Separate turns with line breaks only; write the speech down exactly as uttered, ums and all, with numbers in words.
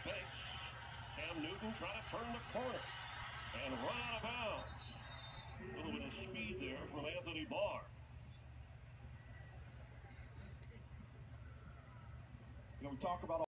fakes. Cam Newton trying to turn the corner and run out of bounds. A little bit of speed there from Anthony Barr.
You know, we talk about